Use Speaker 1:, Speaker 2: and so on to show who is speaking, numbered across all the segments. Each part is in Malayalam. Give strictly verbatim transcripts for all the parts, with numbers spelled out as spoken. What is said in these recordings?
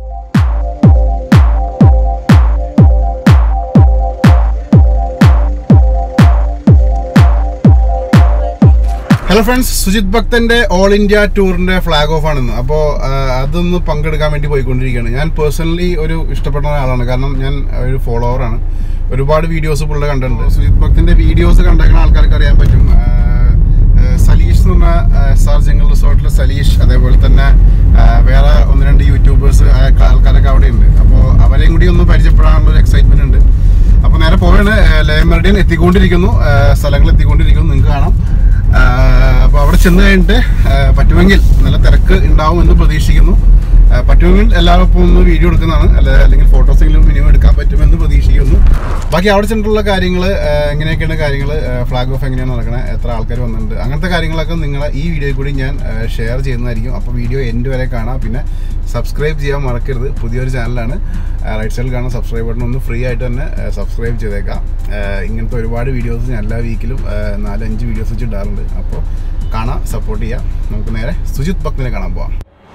Speaker 1: ഹലോ ഫ്രണ്ട്സ്, സുജിത് ഭക്തന്റെ ഓൾ ഇന്ത്യ ടൂറിന്റെ ഫ്ലാഗ് ഓഫ് ആണെന്ന്. അപ്പോൾ അതൊന്ന് പങ്കെടുക്കാൻ വേണ്ടി പോയിക്കൊണ്ടിരിക്കുകയാണ്. ഞാൻ പേഴ്സണലി ഒരു ഇഷ്ടപ്പെട്ട ആളാണ്, കാരണം ഞാൻ ഒരു ഫോളോവറാണ്. ഒരുപാട് വീഡിയോസ് പുള്ളിയുടെ കണ്ടിട്ടുണ്ട്. സുജിത് ഭക്തന്റെ വീഡിയോസ് കണ്ടേക്കുന്ന ആൾക്കാർക്ക് അറിയാൻ പറ്റും. സലീഷ് എന്ന് പറഞ്ഞ എസ് ആർ ജംഗിൾ റിസോർട്ടിലെ സലീഷ്, അതേപോലെ തന്നെ വേറെ ഒന്ന് രണ്ട് യൂട്യൂബേഴ്സ് ആൾക്കാരൊക്കെ അവിടെ ഉണ്ട്. അപ്പോൾ അവരെയും കൂടി ഒന്ന് പരിചയപ്പെടാനുള്ള ഒരു എക്സൈറ്റ്മെന്റ് ഉണ്ട്. അപ്പോൾ നേരെ പോവാണ്. ലേ മെറിഡിയൻ എത്തിക്കൊണ്ടിരിക്കുന്നു, സ്ഥലങ്ങൾ എത്തിക്കൊണ്ടിരിക്കുന്നു, നിങ്ങൾക്ക് കാണാം. അപ്പോൾ അവിടെ ചെന്ന് കഴിഞ്ഞിട്ട് പറ്റുമെങ്കിൽ നല്ല തിരക്ക് ഉണ്ടാവും എന്ന് പ്രതീക്ഷിക്കുന്നു. പറ്റുമെങ്കിൽ എല്ലാവർക്കും ഒന്ന് വീഡിയോ എടുക്കുന്നതാണ്, അല്ല അല്ലെങ്കിൽ ഫോട്ടോസെങ്കിലും മിനിമം എടുക്കാൻ പറ്റുമെന്ന് പ്രതീക്ഷിക്കുന്നു. ബാക്കി അവിടെ ചെന്നിട്ടുള്ള കാര്യങ്ങൾ, എങ്ങനെയൊക്കെയാണ് കാര്യങ്ങൾ, ഫ്ലാഗ് ഓഫ് എങ്ങനെയാണ് നടക്കണത്, എത്ര ആൾക്കാർ വന്നിട്ടുണ്ട്, അങ്ങനത്തെ കാര്യങ്ങളൊക്കെ നിങ്ങളെ ഈ വീഡിയോയിൽ കൂടി ഞാൻ ഷെയർ ചെയ്യുന്നതായിരിക്കും. അപ്പോൾ വീഡിയോ എൻഡ് വരെ കാണാം. പിന്നെ സബ്സ്ക്രൈബ് ചെയ്യാൻ മറക്കരുത്. പുതിയൊരു ചാനലാണ്. റൈറ്റ് സൈഡിൽ കാണാൻ സബ്സ്ക്രൈബ് ബട്ടൺ ഒന്ന് ഫ്രീ ആയിട്ട് തന്നെ സബ്സ്ക്രൈബ് ചെയ്തേക്കാം. ഇങ്ങനത്തെ ഒരുപാട് വീഡിയോസ് ഞാൻ എല്ലാ വീക്കിലും നാലഞ്ച് വീഡിയോസ് വെച്ച് ഇടാറുണ്ട്. അപ്പോൾ കാണാം, സപ്പോർട്ട് ചെയ്യാം. നമുക്ക് നേരെ സുജിത് ഭക്തനെ കാണാൻ പോവാം.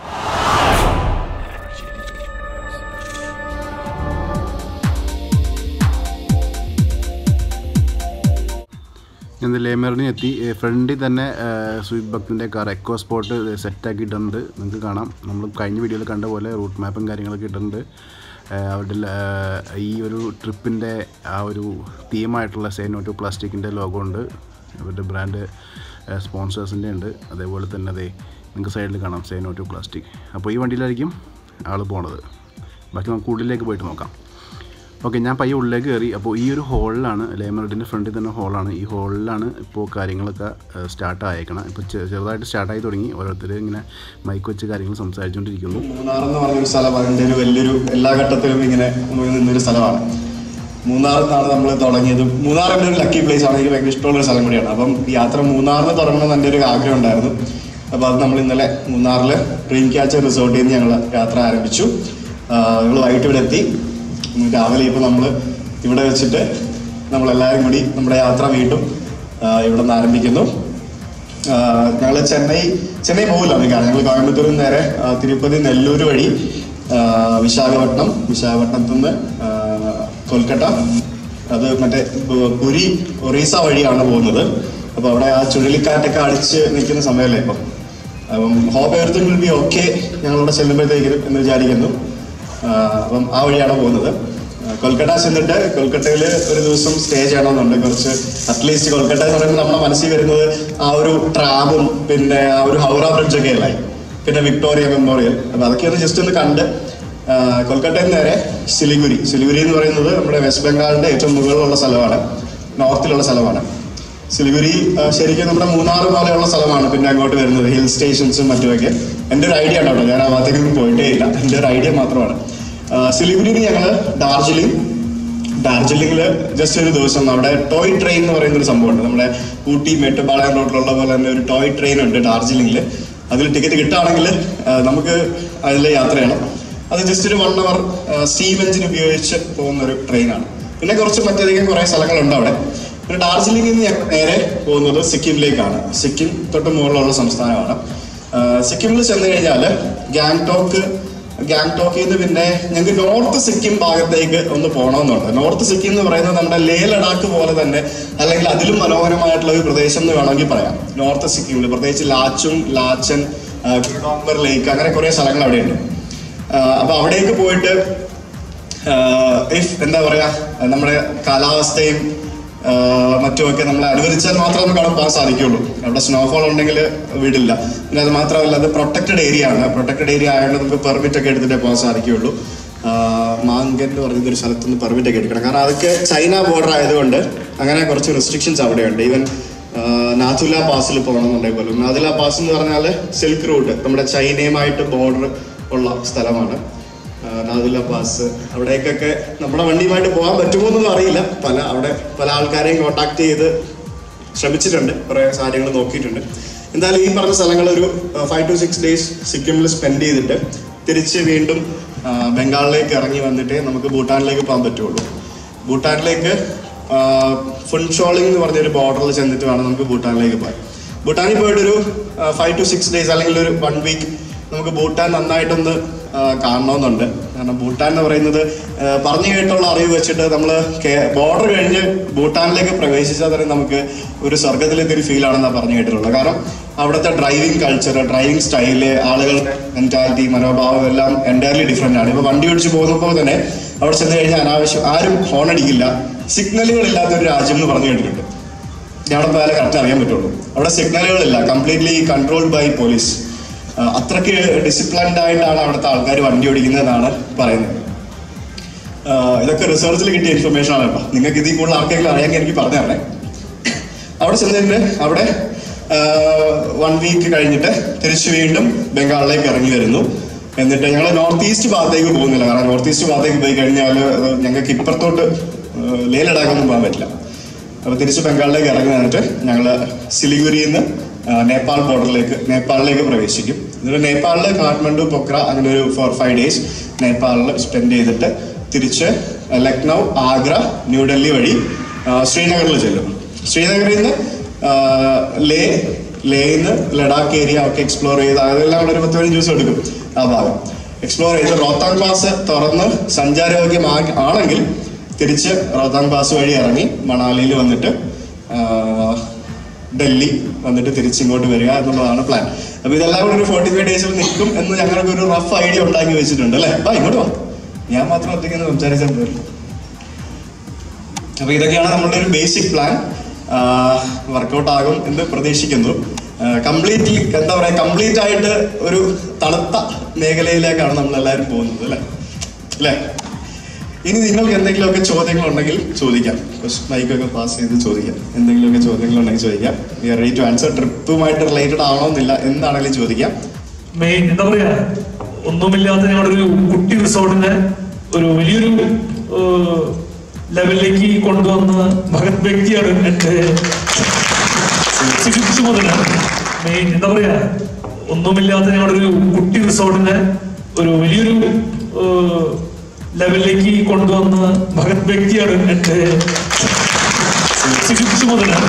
Speaker 1: ഞാൻ ലേ മെറിഡിയൻ എത്തി. ഫ്രണ്ടിൽ തന്നെ സുജിത് ഭക്തിൻ്റെ കാർ എക്കോ സ്പോട്ട് സെറ്റാക്കി ഇട്ടിട്ടുണ്ട്, നിങ്ങൾക്ക് കാണാം. നമ്മൾ കഴിഞ്ഞ വീഡിയോയിൽ കണ്ട പോലെ റൂട്ട് മാപ്പും കാര്യങ്ങളൊക്കെ ഇട്ടിട്ടുണ്ട്. അവരുടെ ഈ ഒരു ട്രിപ്പിൻ്റെ ആ ഒരു തീമായിട്ടുള്ള സേ നോ ടു പ്ലാസ്റ്റിക്കിൻ്റെ ലോഗോ ഉണ്ട്. അവരുടെ ബ്രാൻഡ് സ്പോൺസേഴ്സിൻ്റെ ഉണ്ട്. അതേപോലെ തന്നെ അതെ നിങ്ങൾക്ക് സൈഡിൽ കാണാം സേ നോ ടു പ്ലാസ്റ്റിക്. അപ്പോൾ ഈ വണ്ടിയിലായിരിക്കും ആൾ പോണത്. ബാക്കി നമുക്ക് ഉള്ളിലേക്ക് പോയിട്ട് നോക്കാം. ഓക്കെ, ഞാൻ പയ്യെ ഉള്ളിലേക്ക് കയറി. അപ്പോൾ ഈ ഒരു ഹോളിലാണ്, ലേ മെറിഡിയൻ്റെ ഫ്രണ്ടിൽ തന്നെ ഹോളാണ്. ഈ ഹോളിലാണ് ഇപ്പോൾ കാര്യങ്ങളൊക്കെ സ്റ്റാർട്ട് ആയേക്കണം. ഇപ്പോൾ ചെറുതായിട്ട് സ്റ്റാർട്ടായി തുടങ്ങി. ഓരോരുത്തർ ഇങ്ങനെ മൈക്ക് വെച്ച് കാര്യങ്ങൾ സംസാരിച്ചുകൊണ്ടിരിക്കുന്നു.
Speaker 2: മൂന്നാർ എന്ന് പറഞ്ഞൊരു സ്ഥലമാണ് എൻ്റെ ഒരു വലിയൊരു എല്ലാ ഘട്ടത്തിലും ഇങ്ങനെ നിന്നൊരു സ്ഥലമാണ്. മൂന്നാറിൽ നിന്നാണ് നമ്മൾ തുടങ്ങിയത്. മൂന്നാർ എൻ്റെ ഒരു ലക്കി പ്ലേസ് ആണ്, എനിക്ക് ഭയങ്കര ഇഷ്ടമുള്ളൊരു സ്ഥലം കൂടിയാണ്. അപ്പം യാത്ര മൂന്നാറിന് തുടങ്ങണമെന്ന് എൻ്റെ ഒരു ആഗ്രഹം ഉണ്ടായിരുന്നു. അപ്പോൾ അത് നമ്മൾ ഇന്നലെ മൂന്നാറിൽ ഡ്രീം ക്യാച്ചർ റിസോർട്ടിൽ നിന്ന് ഞങ്ങൾ യാത്ര ആരംഭിച്ചു. ഞങ്ങൾ വൈകിട്ട് ഇവിടെ എത്തി. രാവിലെ ഇപ്പോൾ നമ്മൾ ഇവിടെ വെച്ചിട്ട് നമ്മളെല്ലാവരും കൂടി നമ്മുടെ യാത്ര വീണ്ടും ഇവിടെ നിന്ന് ആരംഭിക്കുന്നു. ഞങ്ങൾ ചെന്നൈ ചെന്നൈ പോകില്ല, കാരണം ഞങ്ങൾ കോയമ്പത്തൂരിൽ നിന്ന് നേരെ തിരുപ്പതി നെല്ലൂർ വഴി വിശാഖപട്ടണം, വിശാഖപട്ടണത്തു നിന്ന് കൊൽക്കട്ട, അത് മറ്റേ പുരി ഒറീസ വഴിയാണ് പോകുന്നത്. അപ്പോൾ അവിടെ ആ ചുഴലിക്കാറ്റൊക്കെ അടിച്ച് നിൽക്കുന്ന സമയമല്ലേ ഇപ്പം. അപ്പം hope everything will be okay ഞങ്ങളിവിടെ ചെല്ലുമ്പോഴത്തേക്കും എന്ന് വിചാരിക്കുന്നു. അപ്പം ആ വഴിയാണ് പോകുന്നത്. കൊൽക്കട്ട ചെന്നിട്ട് കൊൽക്കട്ടയിൽ ഒരു ദിവസം സ്റ്റേ ചെയ്യണമെന്നുണ്ട്. കുറച്ച് അറ്റ്ലീസ്റ്റ് കൊൽക്കട്ട എന്ന് പറയുമ്പോൾ നമ്മുടെ മനസ്സിൽ വരുന്നത് ആ ഒരു ട്രാമും പിന്നെ ആ ഒരു ഹൗറ ബ്രിഡ്ജൊക്കെ അല്ലേ, പിന്നെ വിക്ടോറിയ മെമ്മോറിയൽ. അപ്പം അതൊക്കെ ഒന്ന് ജസ്റ്റ് ഒന്ന് കണ്ട് കൊൽക്കട്ടയിൽ നിന്ന് നേരെ സിലിഗുരി. സിലിഗുരി എന്ന് പറയുന്നത് നമ്മുടെ വെസ്റ്റ് ബംഗാളിൻ്റെ ഏറ്റവും മുകളിലുള്ള സ്ഥലമാണ്, നോർത്തിലുള്ള സ്ഥലമാണ്. സിലിഗുരി ശരിക്കും നമ്മുടെ മൂന്നാർ പോലെയുള്ള സ്ഥലമാണ്. പിന്നെ അങ്ങോട്ട് വരുന്നത് ഹിൽ സ്റ്റേഷൻസും മറ്റുമൊക്കെ. എൻ്റെ ഒരു ഐഡിയ ഉണ്ടോ, ഞാൻ ആ ഭാഗത്തേക്കൊന്നും പോയിട്ടേ ഇല്ല, എൻ്റെ ഒരു ഐഡിയ മാത്രമാണ്. സിലിഗുരിയിൽ ഞങ്ങൾ ഡാർജിലിംഗ് ഡാർജിലിംഗിൽ ജസ്റ്റ് ഒരു ദിവസം അവിടെ ടോയ് ട്രെയിൻ എന്ന് പറയുന്ന ഒരു സംഭവമുണ്ട്. നമ്മുടെ ഊട്ടി മേട്ടുപ്പാളയം റോഡിലുള്ള പോലെ തന്നെ ഒരു ടോയ് ട്രെയിൻ ഉണ്ട് ഡാർജിലിംഗിൽ. അതിൽ ടിക്കറ്റ് കിട്ടുകയാണെങ്കിൽ നമുക്ക് അതിൽ യാത്ര ചെയ്യണം. അത് ജസ്റ്റ് ഒരു വൺ അവർ സ്റ്റീം എഞ്ചിൻ ഉപയോഗിച്ച് പോകുന്നൊരു ട്രെയിനാണ്. പിന്നെ കുറച്ച് മറ്റധികം കുറേ സ്ഥലങ്ങളുണ്ട് അവിടെ. പിന്നെ ഡാർജിലിംഗിൽ നിന്ന് ഞങ്ങൾ നേരെ പോകുന്നത് സിക്കിമിലേക്കാണ്. സിക്കിം തൊട്ട് മുകളിലുള്ള സംസ്ഥാനമാണ്. സിക്കിമിൽ ചെന്ന് കഴിഞ്ഞാൽ ഗാംഗ്ടോക്ക് ഗാംഗ്ടോക്കിൽ നിന്ന് പിന്നെ ഞങ്ങൾക്ക് നോർത്ത് സിക്കിം ഭാഗത്തേക്ക് ഒന്ന് പോകണമെന്നുണ്ട്. നോർത്ത് സിക്കിം എന്ന് പറയുന്നത് നമ്മുടെ ലേ ലഡാക്ക് പോലെ തന്നെ, അല്ലെങ്കിൽ അതിലും മനോഹരമായിട്ടുള്ള ഒരു പ്രദേശം എന്ന് വേണമെങ്കിൽ പറയാം. നോർത്ത് സിക്കിമിൽ പ്രത്യേകിച്ച് ലാച്ചും ലാച്ചൻ, ഗുഡോംബർ ലേക്ക്, അങ്ങനെ കുറേ സ്ഥലങ്ങൾ അവിടെയുണ്ട്. അപ്പൊ അവിടേക്ക് പോയിട്ട് ഇഫ് എന്താ പറയാ നമ്മുടെ കാലാവസ്ഥയും മറ്റുമൊക്കെ നമ്മളെ അനുവദിച്ചാൽ മാത്രമേ നമുക്ക് അവിടെ പോകാൻ സാധിക്കുള്ളൂ. അവിടെ സ്നോഫോൾ ഉണ്ടെങ്കിൽ വീടില്ല. പിന്നെ അത് മാത്രമല്ല, അത് പ്രൊട്ടക്റ്റഡ് ഏരിയ ആണ്. പ്രൊട്ടക്റ്റഡ് ഏരിയ ആയതുകൊണ്ട് നമുക്ക് പെർമിറ്റ് ഒക്കെ എടുത്തിട്ടേ പോകാൻ സാധിക്കുകയുള്ളൂ. മാങ്കൻ എന്ന് പറയുന്ന ഒരു സ്ഥലത്തുനിന്ന് പെർമിറ്റ് ഒക്കെ എടുക്കണം, കാരണം അതൊക്കെ ചൈന ബോർഡർ ആയതുകൊണ്ട് അങ്ങനെ കുറച്ച് റെസ്ട്രിക്ഷൻസ് അവിടെയുണ്ട്. ഈവൻ നാഥുല പാസിൽ പോകണമെന്നുണ്ടെങ്കിൽ പോലും. നാഥുല പാസ് എന്ന് പറഞ്ഞാൽ സിൽക്ക് റൂട്ട്, നമ്മുടെ ചൈനയുമായിട്ട് ബോർഡർ ഉള്ള സ്ഥലമാണ് നാഥുല പാസ്. അവിടേക്കൊക്കെ നമ്മുടെ വണ്ടിയുമായിട്ട് പോകാൻ പറ്റുമോ എന്നൊന്നും അറിയില്ല. പല അവിടെ പല ആൾക്കാരെയും കോണ്ടാക്ട് ചെയ്ത് ശ്രമിച്ചിട്ടുണ്ട്, കുറേ കാര്യങ്ങൾ നോക്കിയിട്ടുണ്ട്. എന്തായാലും ഈ പറഞ്ഞ സ്ഥലങ്ങൾ ഒരു ഫൈവ് ടു സിക്സ് ഡേയ്സ് സിക്കിമിൽ സ്പെൻഡ് ചെയ്തിട്ട് തിരിച്ച് വീണ്ടും ബംഗാളിലേക്ക് ഇറങ്ങി വന്നിട്ടേ നമുക്ക് ഭൂട്ടാനിലേക്ക് പോകാൻ പറ്റുള്ളൂ. ഭൂട്ടാനിലേക്ക് ഫുൻഷോളിംഗ് എന്ന് പറഞ്ഞൊരു ബോർഡറിൽ ചെന്നിട്ട് വേണം നമുക്ക് ഭൂട്ടാനിലേക്ക് പോകാൻ. ഭൂട്ടാനിൽ പോയിട്ടൊരു ഫൈവ് ടു സിക്സ് ഡേയ്സ് അല്ലെങ്കിൽ ഒരു വൺ വീക്ക് നമുക്ക് ഭൂട്ടാൻ നന്നായിട്ടൊന്ന് കാണണമെന്നുണ്ട്. കാരണം ഭൂട്ടാൻ എന്ന് പറയുന്നത് പറഞ്ഞു കേട്ടുള്ള അറിവ് വെച്ചിട്ട് നമ്മൾ ബോർഡർ കഴിഞ്ഞ് ഭൂട്ടാനിലേക്ക് പ്രവേശിച്ചാൽ തന്നെ നമുക്ക് ഒരു സ്വർഗത്തിലേക്ക് ഒരു ഫീൽ ആണെന്നാണ് പറഞ്ഞു കേട്ടിട്ടുള്ളത്. കാരണം അവിടുത്തെ ഡ്രൈവിംഗ് കൾച്ചർ, ഡ്രൈവിംഗ് സ്റ്റൈല്, ആളുകളുടെ മെന്റാലിറ്റി, മനോഭാവം എല്ലാം എൻറ്റയർലി ഡിഫറെൻ്റ് ആണ്. ഇപ്പോൾ വണ്ടി ഓടിച്ച് പോകുമ്പോൾ തന്നെ അവിടെ ചെന്ന് കഴിഞ്ഞാൽ അനാവശ്യം ആരും ഹോൺ അടിക്കില്ല. സിഗ്നലുകളില്ലാത്തൊരു രാജ്യം എന്ന് പറഞ്ഞു കേട്ടിട്ടുണ്ട്. ഞങ്ങളുടെ പോയാലേ കറക്റ്റ് അറിയാൻ പറ്റുള്ളൂ. അവിടെ സിഗ്നലുകളില്ല, കംപ്ലീറ്റ്ലി കൺട്രോൾഡ് ബൈ പോലീസ്. അത്രയ്ക്ക് ഡിസിപ്ലിൻഡ് ആയിട്ടാണ് അവിടുത്തെ ആൾക്കാർ വണ്ടി ഓടിക്കുന്നതെന്നാണ് പറയുന്നത്. ഇതൊക്കെ റിസർച്ചിൽ കിട്ടിയ ഇൻഫർമേഷൻ ആണ് കേട്ടോ. നിങ്ങൾക്ക് ഇതിൽ കൂടുതൽ ആർക്കെങ്കിലും അറിയാമെങ്കിൽ എനിക്ക് പറഞ്ഞു തരണേ. അവിടെ ചെന്നിട്ട് അവിടെ വൺ വീക്ക് കഴിഞ്ഞിട്ട് തിരിച്ച് വീണ്ടും ബംഗാളിലേക്ക് ഇറങ്ങി വരുന്നു. എന്നിട്ട് ഞങ്ങൾ നോർത്ത് ഈസ്റ്റ് ഭാഗത്തേക്ക് പോകുന്നില്ല. കാരണം നോർത്ത് ഈസ്റ്റ് ഭാഗത്തേക്ക് പോയി കഴിഞ്ഞാൽ ഞങ്ങൾക്ക് ഇപ്പുറത്തോട്ട് ലേ ലഡാക്കൊന്നും പോകാൻ പറ്റില്ല. അപ്പോൾ തിരിച്ച് ബംഗാളിലേക്ക് ഇറങ്ങി നിന്നിട്ട് ഞങ്ങൾ സിലിഗുരിയിൽ നിന്ന് നേപ്പാൾ ബോർഡറിലേക്ക് നേപ്പാളിലേക്ക് പ്രവേശിക്കും. എന്നിട്ട് നേപ്പാളിൽ കാഠ്മണ്ഡു, പൊക്ര അങ്ങനെ ഒരു ഫോർ ഫൈവ് ഡേയ്സ് നേപ്പാളിൽ സ്പെൻഡ് ചെയ്തിട്ട് തിരിച്ച് ലക്നൗ, ആഗ്ര, ന്യൂഡൽഹി വഴി ശ്രീനഗറിൽ ചെല്ലും. ശ്രീനഗറിൽ നിന്ന് ലേ ലേയിൽ നിന്ന് ലഡാക്ക് ഏരിയ ഒക്കെ എക്സ്പ്ലോർ ചെയ്ത് അതെല്ലാം കൂടെ ഒരു പത്ത് പതിനഞ്ച് ദിവസം എടുക്കും. ആ ഭാഗം എക്സ്പ്ലോർ ചെയ്ത് റോത്താങ് പാസ് തുറന്ന് സഞ്ചാരയോഗ്യം ആണെങ്കിൽ തിരിച്ച് റോത്താങ് പാസ് വഴി ഇറങ്ങി മണാലിയിൽ വന്നിട്ട് ഡൽഹി വന്നിട്ട് തിരിച്ച് ഇങ്ങോട്ട് വരിക എന്നുള്ളതാണ് പ്ലാൻ. അപ്പൊ ഇതെല്ലാം കൂടെ ഒരു ഫോർട്ടി ഫൈവ് ഡേയ്സിൽ നിൽക്കും എന്ന് ഞങ്ങൾക്ക് ഒരു റഫ് ഐഡിയ ഉണ്ടാക്കി വെച്ചിട്ടുണ്ട് അല്ലേ. അപ്പൊ ഇങ്ങോട്ട് വാ, ഞാൻ മാത്രം ഒറ്റയ്ക്ക് സംസാരിച്ചാൽ പോലും. അപ്പൊ ഇതൊക്കെയാണ് നമ്മളുടെ ഒരു ബേസിക് പ്ലാൻ. വർക്കൗട്ട് ആകും എന്ന് പ്രതീക്ഷിക്കുന്നു. കംപ്ലീറ്റ്ലി എന്താ പറയാ, കംപ്ലീറ്റ് ആയിട്ട് ഒരു തണുത്ത മേഖലയിലേക്കാണ് നമ്മൾ എല്ലാവരും പോകുന്നത് അല്ലേ അല്ലേ ഇനി നിങ്ങൾക്ക് എന്തെങ്കിലുമൊക്കെ ചോദ്യങ്ങൾ ഉണ്ടെങ്കിൽ ചോദിക്കാം. മൈക്കൊക്കെ പാസ് ചെയ്ത് ചോദിക്കാം. എന്തെങ്കിലുമൊക്കെ ചോദ്യങ്ങൾ ഉണ്ടെങ്കിൽ ചോദിക്കാം. We are ready to answer. ട്രിപ്പുമായിട്ട് റിലേറ്റഡ് ആവണമെന്നില്ല, എന്താണെങ്കിലും ചോദിക്കാം.
Speaker 3: മെയിൻ എന്താ പറയാ, ഒന്നുമില്ലാത്ത ഞങ്ങളുടെ ഒരു കുട്ടി റിസോർട്ടിനെ ഒരു വലിയൊരു ലെവലിലേക്ക് കൊണ്ടുവന്ന മഹത് വ്യക്തിയാണ് എന്റെ മുതലാണ്. മെയിൻ എന്താ പറയാ, ഒന്നുമില്ലാത്ത ഞങ്ങളുടെ ഒരു കുട്ടി റിസോർട്ടിനെ ഒരു വലിയൊരു ലെവലിലേക്ക് കൊണ്ടുവന്ന മഹത് വ്യക്തിയാണ് എന്റെ മുതലാണ്.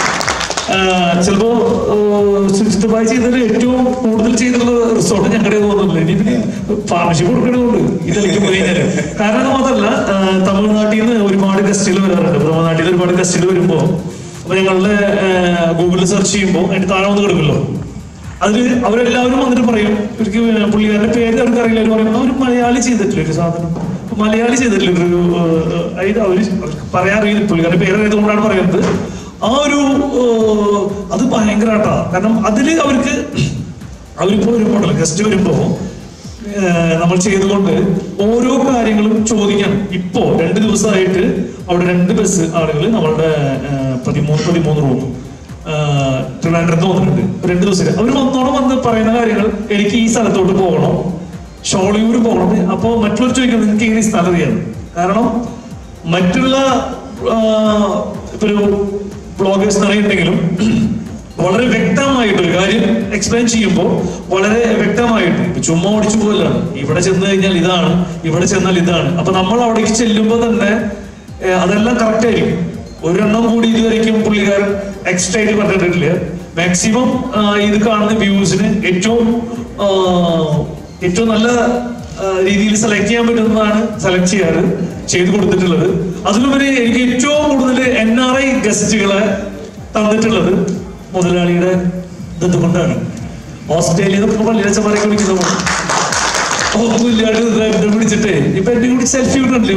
Speaker 3: ചിലപ്പോ സുജിത്ഭായ് ചെയ്തത് ഏറ്റവും കൂടുതൽ ചെയ്തിട്ടുള്ള റിസോർട്ട് ഞങ്ങളുടെ തോന്നുന്നില്ല. ഇനി പിന്നെ പാർട്ണർഷിപ്പ് കൊടുക്കേണ്ടതുണ്ട് ഇതിലേക്ക് പോയി കഴിഞ്ഞാല്. കാരണം മാത്രമല്ല, തമിഴ്നാട്ടിൽ നിന്ന് ഒരുപാട് ഗസ്റ്റുകൾ വരാറുണ്ട്. തമിഴ്നാട്ടിൽ നിന്ന് ഒരുപാട് ഗസ്റ്റുകൾ വരുമ്പോ അപ്പൊ ഞങ്ങളുടെ ഗൂഗിളിൽ സെർച്ച് ചെയ്യുമ്പോൾ അതിന്റെ താഴെ വന്ന് കിടക്കുമല്ലോ, അതിൽ അവരെല്ലാവരും വന്നിട്ട് പറയും, ഇവർക്ക് പുള്ളിക്കാരുടെ പേര് അവർക്ക് അറിയില്ല. അവർ പറയും അവർ മലയാളി ചെയ്തിട്ടില്ല ഒരു സാധനം, മലയാളി ചെയ്തിട്ടില്ല ഒരു അതായത് അവര് പറയാൻ അറിയില്ല. പുള്ളിക്കാരുടെ പേര് അറിയാതുകൊണ്ടാണ് പറയുന്നത്. ആ ഒരു അത് ഭയങ്കരമായിട്ടാ. കാരണം അതില് അവർക്ക് അവരിപ്പോ വരുമ്പോഴല്ലോ ഗസ്റ്റ് വരുമ്പോ നമ്മൾ ചെയ്തുകൊണ്ട് ഓരോ കാര്യങ്ങളും ചോദിക്കണം. ഇപ്പോ രണ്ട് ദിവസമായിട്ട് അവിടെ രണ്ട് ബസ് ആളുകൾ നമ്മളുടെ പതിമൂന്ന് പതിമൂന്ന് റൂം ട്രിവാൻഡ്രത്ത് വന്നിട്ടുണ്ട്. രണ്ട് ദിവസം അവർ വന്നോളം വന്ന് പറയുന്ന കാര്യങ്ങൾ, എനിക്ക് ഈ സ്ഥലത്തോട്ട് പോകണം, ഷോളിയൂർ പോകണം. അപ്പോ മറ്റുള്ളവർ ചോദിക്കുന്നത് നിങ്ങൾക്ക് എങ്ങനെ സ്ഥലം അറിയാം. കാരണം മറ്റുള്ള ഇപ്പൊ ഒരു ബ്ലോഗേഴ്സ് അറിയുണ്ടെങ്കിലും വളരെ വ്യക്തമായിട്ട് ഒരു കാര്യം എക്സ്പ്ലെയിൻ ചെയ്യുമ്പോൾ വളരെ വ്യക്തമായിട്ട്, ഇപ്പൊ ചുമ്മാ ഓടിച്ചു പോകലാണ്. ഇവിടെ ചെന്ന് കഴിഞ്ഞാൽ ഇതാണ്, ഇവിടെ ചെന്നാൽ ഇതാണ്. അപ്പൊ നമ്മൾ അവിടേക്ക് ചെല്ലുമ്പോൾ തന്നെ അതെല്ലാം കറക്റ്റ് ആയിരിക്കും. ഒരെണ്ണം കൂടി ഇതുവരെയും പുള്ളിക്കാരൻ എക്സ്ട്രാ ആയിട്ട് പറഞ്ഞിട്ടില്ല. മാക്സിമം ഇത് കാണുന്ന വ്യൂസിന് ഏറ്റവും ഏറ്റവും നല്ല രീതിയിൽ സെലക്ട് ചെയ്യാൻ പറ്റുന്നതാണ് സെലക്ട് ചെയ്യാറ് ചെയ്തു കൊടുത്തിട്ടുള്ളത്. അതിലുപരി എനിക്ക് ഏറ്റവും കൂടുതൽ എൻ ആർ ഐ ഗസ്റ്റുകളെ തന്നിട്ടുള്ളത് മുതലാളിയുടെ ഇതുകൊണ്ടാണ്. ഓസ്ട്രേലിയ പള്ളിയച്ചമാരൊക്കെ വിളിക്കുന്ന ഒന്നുമില്ലാണ്ട് പിടിച്ചിട്ടേ ഇപ്പൊ എന്റെ കൂടി സെൽഫി വിടണ്ടേ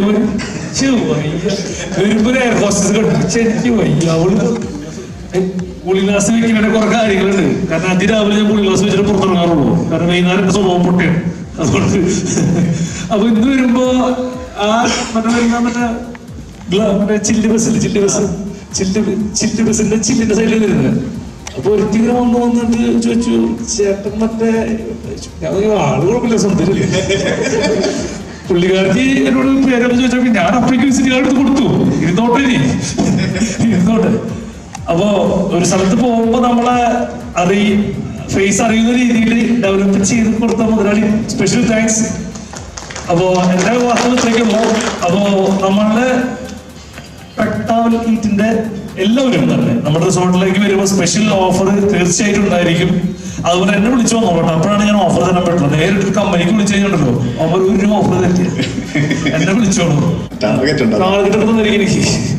Speaker 3: വരുമ്പോ എയർ ഹോസ്റ്റസ് കണ്ടു ശരിക്കും വയ്യ. അവള് പുളി ഗ്ലാസ് വെക്കുന്ന കുറെ കാര്യങ്ങളുണ്ട്. കാരണം അതിരാവിലെ ഞാൻ പുളി ഗ്ലാസ് വെച്ചിട്ട് പുറത്തിറങ്ങാറുള്ളൂ. കാരണം വൈകുന്നേരം സ്വഭാവം പൊട്ടയാണ്. അതുകൊണ്ട് അപ്പൊ ഇന്ന് വരുമ്പോ ആ മറ്റേ വരുന്ന മറ്റേ മറ്റേ ചില്ല് ബസ്സിൽ ചില്ല് ബസ് ചില്ല് ചില്ല് ബസ്സിന്റെ ചില്ലിന്റെ സൈഡിൽ വരുന്നത്. അപ്പൊ ഒരിക്കലും വന്ന് വന്നിട്ട് ചോദിച്ചു, ചേട്ടൻ മറ്റേ ആള് കുഴപ്പമില്ല സ്വന്തം പുള്ളിക്കാരത്തി എന്നോട് പേരൊക്കെ ചോദിച്ചപ്പോ ഞാൻ അപ്പഴേക്ക് വിസിറ്റ് കാർഡ് എടുത്ത് കൊടുത്തു. ഇരുന്നോട്ടെ ഇനി ഇരുന്നോട്ടെ. അപ്പോ ഒരു സ്ഥലത്ത് പോകുമ്പോ നമ്മളെ അറി ഫേസ് അറിയുന്ന രീതിയിൽ ഡെവലപ്പ് ചെയ്ത് കൊടുത്ത മുതലാളി സ്പെഷ്യൽ താങ്ക്സ്. അപ്പോ എന്റെ വാർത്തകൾ ഇത്രയ്ക്കുള്ളൂ. അപ്പോ നമ്മളുടെ പെക്ടാവൽ കീറ്റിന്റെ എല്ലാവരും തന്നെ നമ്മുടെ റിസോർട്ടിലേക്ക് വരുമ്പോൾ സ്പെഷ്യൽ ഓഫർ തീർച്ചയായിട്ടും ഉണ്ടായിരിക്കും. അതുപോലെ എന്നെ വിളിച്ചു വന്നോട്ടെ, അപ്പോഴാണ് ഞാൻ ഓഫർ തരാൻ പറ്റുള്ളൂ. നേരിട്ട് കമ്പനിക്ക് വിളിച്ചു കഴിഞ്ഞിട്ടുണ്ടല്ലോ അവർ ഒരു രൂപ ഓഫർ തരില്ല, എന്നെ വിളിച്ചോളൂ. ടാർഗറ്റ് എടുക്കുന്നതായിരിക്കും എനിക്ക്.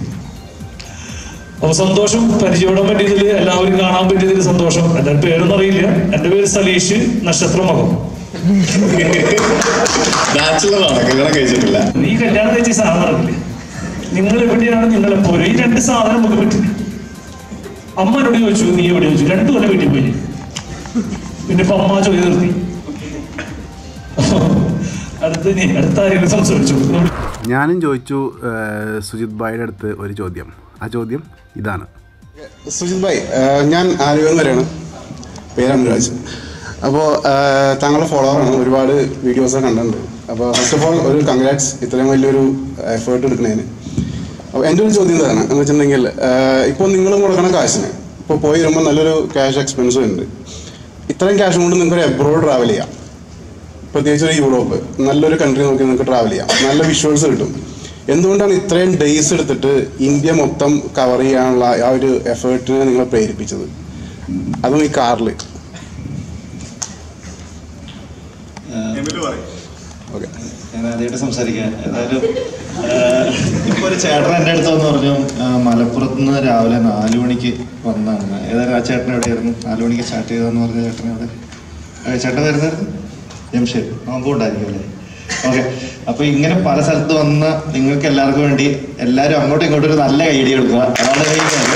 Speaker 3: അപ്പൊ സന്തോഷം, പരിചയപ്പെടാൻ പറ്റിയതിൽ, എല്ലാവരും കാണാൻ പറ്റിയതിൽ സന്തോഷം. എന്റെ പേരൊന്നും അറിയില്ല, എന്റെ പേര് സലീഷ് നക്ഷത്രമകം. നീ കല്യാണം കഴിച്ച സാധനം നടക്കില്ല. നിങ്ങൾ എവിടെയാണ്, നിങ്ങളെപ്പോലെ ഈ രണ്ട് സാധനം നമുക്ക് പറ്റില്ല. അമ്മ എന്നോട് ചോദിച്ചു നീ എവിടെ ചോദിച്ചു, രണ്ടു കൊല്ലം വീട്ടിൽ പോയി. പിന്നെ ഇപ്പൊ അമ്മ ചോദ്യം നിർത്തി. അടുത്ത് നീ അടുത്ത ആരെങ്കിലും സംസാരിച്ചു.
Speaker 1: ഞാനും ചോദിച്ചു സുജിത് ഭായിയുടെ അടുത്ത് ഒരു ചോദ്യം. ആ ചോദ്യം ഇതാണ്. സുജിത് ഭായ്, ഞാൻ ആലുവയിൽ വരെയാണ്, പേര് അനുരാജ്. അപ്പോൾ താങ്കളുടെ ഫോളോവറാണ്, ഒരുപാട് വീഡിയോസൊക്കെ കണ്ടിട്ടുണ്ട്. അപ്പോൾ ഫസ്റ്റ് ഓഫ് ഓൾ ഒരു കൺഗ്രാറ്റ്സ് ഇത്രയും വലിയൊരു എഫേർട്ട് എടുക്കുന്നതിന്. അപ്പോൾ എൻ്റെ ഒരു ചോദ്യം ഇതാണ് എന്ന് വെച്ചിട്ടുണ്ടെങ്കിൽ, ഇപ്പോൾ നിങ്ങൾ മുടക്കണ കാശിന് ഇപ്പോൾ പോയി വരുമ്പോൾ നല്ലൊരു ക്യാഷ് എക്സ്പെൻസും ഉണ്ട്. ഇത്രയും ക്യാഷ് കൊണ്ട് നിങ്ങൾക്ക് ഒരു എബ്രോഡ് ട്രാവൽ ചെയ്യാം, പ്രത്യേകിച്ച് ഒരു യൂറോപ്പ്, നല്ലൊരു കൺട്രി നോക്കി നിങ്ങൾക്ക് ട്രാവൽ ചെയ്യാം, നല്ല വിഷ്വൽസ് കിട്ടും. എന്തുകൊണ്ടാണ് ഇത്രയും ഡേയ്സ് എടുത്തിട്ട് ഇന്ത്യ മൊത്തം കവർ ചെയ്യാനുള്ള ആ ഒരു എഫേർട്ടിനെ നിങ്ങളെ പ്രേരിപ്പിച്ചത്, അതും ഈ കാറിൽ?
Speaker 2: ഓക്കെ, ഞാൻ ആദ്യമായിട്ട് സംസാരിക്കാം. ഏതായാലും ഇപ്പോൾ ഒരു ചേട്ടൻ എൻ്റെ അടുത്ത് വന്ന് പറഞ്ഞു, മലപ്പുറത്ത് നിന്ന് രാവിലെ നാല് മണിക്ക് വന്നാണ്. ഏതായാലും ആ ചേട്ടൻ എവിടെയായിരുന്നു? നാല് മണിക്ക് സ്റ്റാർട്ട് ചെയ്തതെന്ന് പറഞ്ഞ ചേട്ടൻ എവിടെ? ചേട്ടൻ വരുന്നായിരുന്നു ജംഷേദ്, നോമ്പ് ഉണ്ടായിരിക്കും അല്ലേ? ഓക്കെ, അപ്പോൾ ഇങ്ങനെ പല സ്ഥലത്ത് വന്ന നിങ്ങൾക്ക് എല്ലാവർക്കും വേണ്ടി എല്ലാവരും അങ്ങോട്ടും ഇങ്ങോട്ടും ഒരു നല്ല ഐഡിയ കൊടുക്കുക, അതാണ് കാര്യം.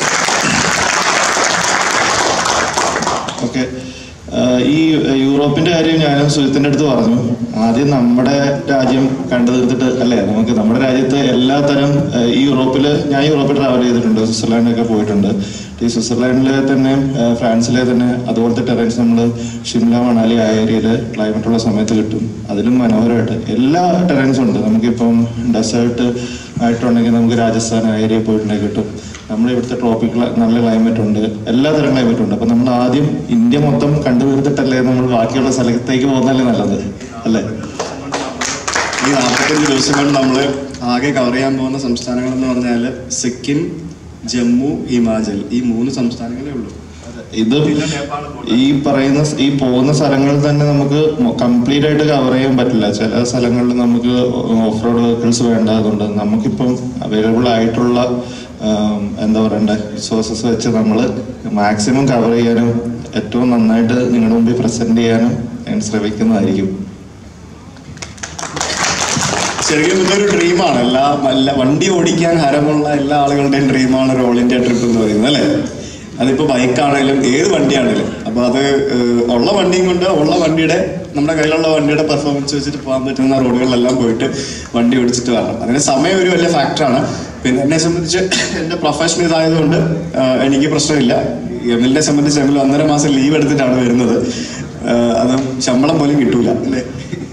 Speaker 2: ഓക്കെ, ഈ യൂറോപ്പിന്റെ കാര്യം ഞാനും സുജിത്തിന്റെ അടുത്ത് പറഞ്ഞു. ആദ്യം നമ്മുടെ രാജ്യം കണ്ടു തീർത്തിട്ട് അല്ലേ നമുക്ക്, നമ്മുടെ രാജ്യത്ത് എല്ലാ തരം ഈ യൂറോപ്പില്, ഞാൻ യൂറോപ്പിൽ ട്രാവൽ ചെയ്തിട്ടുണ്ട്, സ്വിറ്റ്സർലാൻഡൊക്കെ പോയിട്ടുണ്ട്. ഈ സ്വിറ്റ്സർലാൻഡിലെ തന്നെ ഫ്രാൻസിലെ തന്നെ അതുപോലത്തെ ടെറൻസ് നമ്മൾ ഷിംല മണാലി ആ ഏരിയയിൽ ക്ലൈമറ്റുള്ള സമയത്ത് കിട്ടും. അതിലും മനോഹരമായിട്ട് എല്ലാ ടെറൻസും ഉണ്ട്. നമുക്കിപ്പം ഡെസേർട്ട് ആയിട്ടുണ്ടെങ്കിൽ നമുക്ക് രാജസ്ഥാൻ ആ ഏരിയയിൽ പോയിട്ടുണ്ടെങ്കിൽ കിട്ടും. നമ്മുടെ ഇവിടുത്തെ ട്രോപ്പിക്കൽ നല്ല ക്ലൈമറ്റ് ഉണ്ട്, എല്ലാ തരം ക്ലൈമറ്റും ഉണ്ട്. അപ്പം നമ്മൾ ആദ്യം ഇന്ത്യ മൊത്തം കണ്ടു തീർത്തിട്ടല്ലേ നമ്മൾ ബാക്കിയുള്ള സ്ഥലത്തേക്ക് പോകുന്നതല്ലേ നല്ലത് അല്ലേ?
Speaker 4: ഈ നാൽപ്പത്തഞ്ച് ദിവസം കൊണ്ട് നമ്മൾ ആകെ കവർ ചെയ്യാൻ പോകുന്ന സംസ്ഥാനങ്ങൾ എന്ന് പറഞ്ഞാൽ സിക്കിം, ജമ്മു, ഹിമാചൽ, ഈ മൂന്ന് സംസ്ഥാനങ്ങളേ ഉള്ളൂ.
Speaker 2: ഇത് ഈ പറയുന്ന ഈ പോകുന്ന സ്ഥലങ്ങളിൽ തന്നെ നമുക്ക് കംപ്ലീറ്റ് ആയിട്ട് കവർ ചെയ്യാൻ പറ്റില്ല. ചില സ്ഥലങ്ങളിൽ നമുക്ക് ഓഫ് റോഡ് വെഹിക്കിൾസ് വേണ്ടതുണ്ട്. നമുക്കിപ്പം അവൈലബിൾ ആയിട്ടുള്ള എന്താ പറയണ്ടേ റിസോഴ്സസ് വെച്ച് നമ്മൾ മാക്സിമം കവർ ചെയ്യാനും ഏറ്റവും നന്നായിട്ട് നിങ്ങളുടെ മുമ്പിൽ പ്രസന്റ് ചെയ്യാനും ഞാൻ ശ്രമിക്കുന്നതായിരിക്കും.
Speaker 4: ശരിക്കും ഇതൊരു ഡ്രീമാണ്. എല്ലാ എല്ലാ വണ്ടി ഓടിക്കാൻ ഹരമുള്ള എല്ലാ ആളുകളുടെയും ഡ്രീമാണ് ഒരു ഓൾ ഇന്ത്യ ട്രിപ്പ് എന്ന് പറയുന്നത് അല്ലേ? അതിപ്പോൾ ബൈക്കാണേലും ഏത് വണ്ടിയാണേലും. അപ്പോൾ അത് ഉള്ള വണ്ടിയും കൊണ്ട് ഉള്ള വണ്ടിയുടെ നമ്മുടെ കയ്യിലുള്ള വണ്ടിയുടെ പെർഫോമൻസ് വെച്ചിട്ട് പോകാൻ പറ്റുന്ന റോഡുകളിലെല്ലാം പോയിട്ട് വണ്ടി ഓടിച്ചിട്ട് വരണം. അതിന് സമയം ഒരു വലിയ ഫാക്ടറാണ്. പിന്നെ എന്നെ സംബന്ധിച്ച് എൻ്റെ പ്രൊഫഷൻ ഇതായതുകൊണ്ട് എനിക്ക് പ്രശ്നമില്ല. എന്നെ സംബന്ധിച്ച് എമ്മിൽ ഒന്നര മാസം ലീവ് എടുത്തിട്ടാണ് വരുന്നത്. അത് ശമ്പളം പോലും കിട്ടൂല അല്ലേ?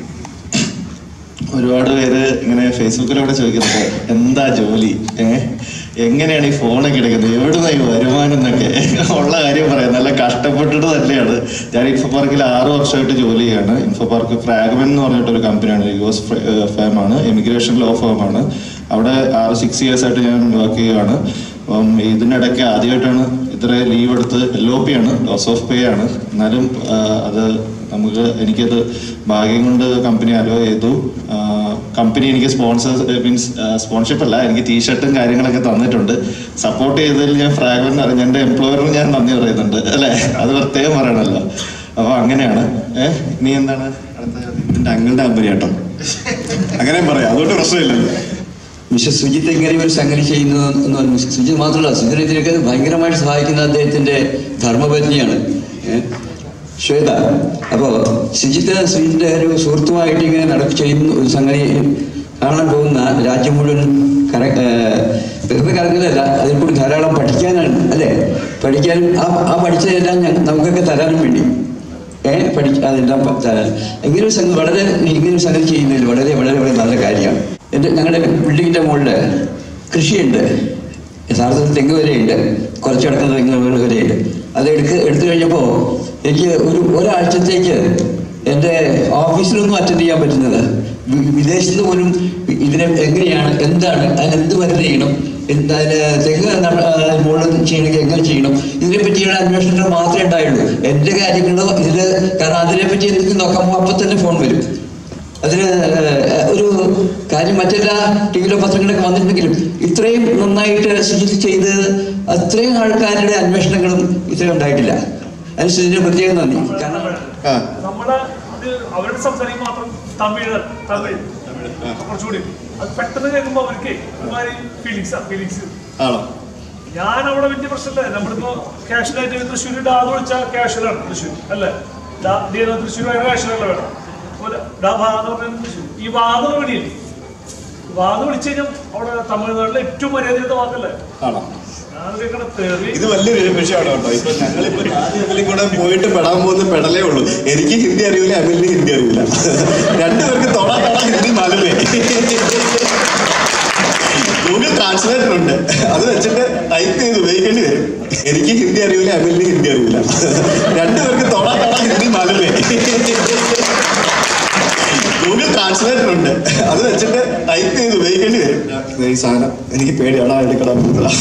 Speaker 2: ഒരുപാട് പേര് ഇങ്ങനെ ഫേസ്ബുക്കിലൂടെ ചോദിക്കുന്നുണ്ട് എന്താ ജോലി, ഏഹ് എങ്ങനെയാണ് ഈ ഫോണൊക്കെ എടുക്കുന്നത്, എവിടുന്ന ഈ വരുമാനം എന്നൊക്കെ ഉള്ള കാര്യം പറയാം. നല്ല കഷ്ടപ്പെട്ടിട്ട് തന്നെയാണ്. ഞാൻ ഇൻഫോ പാർക്കിൽ ആറ് വർഷമായിട്ട് ജോലി ചെയ്യാണ്. ഇൻഫോ പാർക്ക് ഫ്രാഗ്മെൻ എന്ന് പറഞ്ഞിട്ടൊരു കമ്പനിയാണ്, യു എസ് ഫേമാണ്, എമിഗ്രേഷൻ ലോ ഫേമാണ്. അവിടെ ആറ് സിക്സ് ഇയേഴ്സ് ആയിട്ട് ഞാൻ വർക്ക് ചെയ്യുകയാണ്. അപ്പം ഇതിനിടയ്ക്ക് ആദ്യമായിട്ടാണ് ഇത്ര ലീവ് എടുത്ത് എൽ ഒ പി ആണ്, ലോസ് ഓഫ് പേ ആണ്. എന്നാലും അത് നമുക്ക് എനിക്കത് ഭാഗ്യം കൊണ്ട് കമ്പനി അലോ ചെയ്തു. കമ്പനി എനിക്ക് സ്പോൺസേഴ്സ് മീൻസ് സ്പോൺഷിപ്പ് അല്ല, എനിക്ക് ടീഷർട്ടും കാര്യങ്ങളൊക്കെ തന്നിട്ടുണ്ട്. സപ്പോർട്ട് ചെയ്തതിൽ ഞാൻ ഫ്രാഗ്മെന്റ് അറിഞ്ഞ എൻ്റെ എംപ്ലോയറിന് ഞാൻ നന്ദി പറയുന്നുണ്ട് അല്ലേ? അത് പ്രത്യേകം പറയണമല്ലോ. അപ്പോൾ അങ്ങനെയാണ്. ഏഹ് ഇനി എന്താണ് അടുത്ത
Speaker 4: എൻ്റെ അങ്ങളുടെ കമ്പനി കേട്ടോ, അങ്ങനെ പറയാം, അതുകൊണ്ട് പ്രശ്നമില്ലല്ലോ.
Speaker 5: മിസ്റ്റർ സുജിത്ത് ഇങ്ങനെ ഒരു സംഗതി ചെയ്യുന്നു എന്ന് പറഞ്ഞു. സുജിത്ത് മാത്രമല്ല, സുജിത്തിനെ ഇതിനൊക്കെ ഭയങ്കരമായിട്ട് സഹായിക്കുന്ന അദ്ദേഹത്തിൻ്റെ ധർമ്മപത്നിയാണ് ശ്വേത. അപ്പോൾ സുജിത്ത് സുജിത്തിൻ്റെ ഒരു സുഹൃത്തുമായിട്ട് ഇങ്ങനെ നടത്തി ചെയ്യുന്ന ഒരു സംഗതി കാണാൻ പോകുന്ന രാജ്യം മുഴുവൻ കറ വെറുതെ കറങ്ങുന്നതല്ല, അതിൽ കൂടി ധാരാളം പഠിക്കാനാണ് അല്ലേ? പഠിക്കാനും ആ ആ പഠിച്ചതെല്ലാം ഞങ്ങൾ നമുക്കൊക്കെ തരാനും വേണ്ടി ഏഹ് പഠിക്ക അതെല്ലാം തരാൻ ഇങ്ങനെ ഒരു സംഗതി വളരെ ഇങ്ങനെ ഒരു സംഗതി ചെയ്യുന്നതിൽ വളരെ വളരെ വളരെ നല്ല കാര്യമാണ്. എൻ്റെ ഞങ്ങളുടെ ബിൽഡിങ്ങിൻ്റെ മുകളിൽ കൃഷിയുണ്ട്, യഥാർത്ഥത്തിൽ തെങ്ങ് വരെയുണ്ട്, കുറച്ച് കിടക്കുന്ന തെങ്ങ് വരെയുണ്ട്. അത് എടുക്ക് എടുത്തു കഴിഞ്ഞപ്പോൾ എനിക്ക് ഒരു ഒരാഴ്ചത്തേക്ക് എൻ്റെ ഓഫീസിലൊന്നും അറ്റൻഡ് ചെയ്യാൻ പറ്റുന്നത്, വിദേശത്ത് പോലും ഇതിനെ എങ്ങനെയാണ്, എന്താണ്, അതിനെന്ത് മരുന്ന് ചെയ്യണം, എന്താ തെങ്ങ് മുകളിൽ ചെയ്യണമെങ്കിൽ എങ്ങനെ ചെയ്യണം, ഇതിനെ പറ്റിയുള്ള അന്വേഷണങ്ങൾ മാത്രമേ ഉണ്ടായുള്ളൂ. എൻ്റെ കാര്യങ്ങളോ ഇതിൽ, കാരണം അതിനെപ്പറ്റി എന്തെങ്കിലും നോക്കുമ്പോൾ അപ്പം തന്നെ ഫോൺ വരും. അതിന് ഒരു കാര്യം മറ്റെല്ലാ ടി വിയിലോ പത്രങ്ങളൊക്കെ വന്നിട്ടുണ്ടെങ്കിലും ഇത്രയും നന്നായിട്ട് സുജിത് ചെയ്ത് അത്രയും ആൾക്കാരുടെ അന്വേഷണങ്ങളും ഇത്രയും ഉണ്ടായിട്ടില്ല. അതിന് സുജിത്തിന് പ്രത്യേകം നന്ദി. കാരണം
Speaker 3: നമ്മളെ അവരുടെ സംസാരിക്കും മാത്രം തമിഴ് തമിഴ് കുറച്ചുകൂടി അത് പെട്ടെന്ന് കേൾക്കുമ്പോൾ അവർക്ക് ഫീലിങ്സ് ഫീലിങ്സ് ഞാൻ അവിടെ വലിയ പ്രശ്നമില്ല. നമ്മളിപ്പോ ക്യാഷ്വലായിട്ട് തൃശ്ശൂർ ഡാന്ന് വിളിച്ചാൽ ക്യാഷ്വലാണ് തൃശ്ശൂർ അല്ലേ, തൃശ്ശൂർ ഭയങ്കര ക്യാഷ്വലല്ല വേണം. ഈ വാദം വിളിയില്ലേ, വാദം വിളിച്ചു കഴിഞ്ഞാൽ അവിടെ തമിഴ്നാട്ടിലെ ഏറ്റവും മര്യാദ വാക്കല്ലേ.
Speaker 2: ഇത് വലിയൊരു വിഷയമാണ് കേട്ടോ. ഇപ്പൊ ഞങ്ങളിപ്പോ ഞാനും കൂടെ പോയിട്ട് പെടാൻ പോകുന്ന പെടലേ ഉള്ളൂ. എനിക്ക് ഹിന്ദി അറിയില്ല, അമിലിന് ഹിന്ദി അറിയില്ല. രണ്ടുപേർക്ക് തൊടാൻ തൊടാൻ ഹിന്ദി മാലല്ലേ. ഗൂഗിൾ ട്രാൻസ്ലേറ്റർ ഉണ്ട്, അത് വെച്ചിട്ട് ടൈപ്പ് ചെയ്ത് ഉപയോഗിക്കേണ്ടി വരും. എനിക്ക് ഹിന്ദി അറിയില്ല, അമിലിന് ഹിന്ദി അറിയില്ല. രണ്ടുപേർക്ക് തൊടാൻ തൊടാൻ ഹിന്ദി മാലല്ലേ. ഗൂഗിൾ ട്രാൻസ്ലേറ്റർ ഉണ്ട്, അത് വെച്ചിട്ട് ടൈപ്പ് ചെയ്ത് ഉപയോഗിക്കേണ്ടി വരും. ഈ സാധനം എനിക്ക് പേടിയാണ്, എടുക്കണം.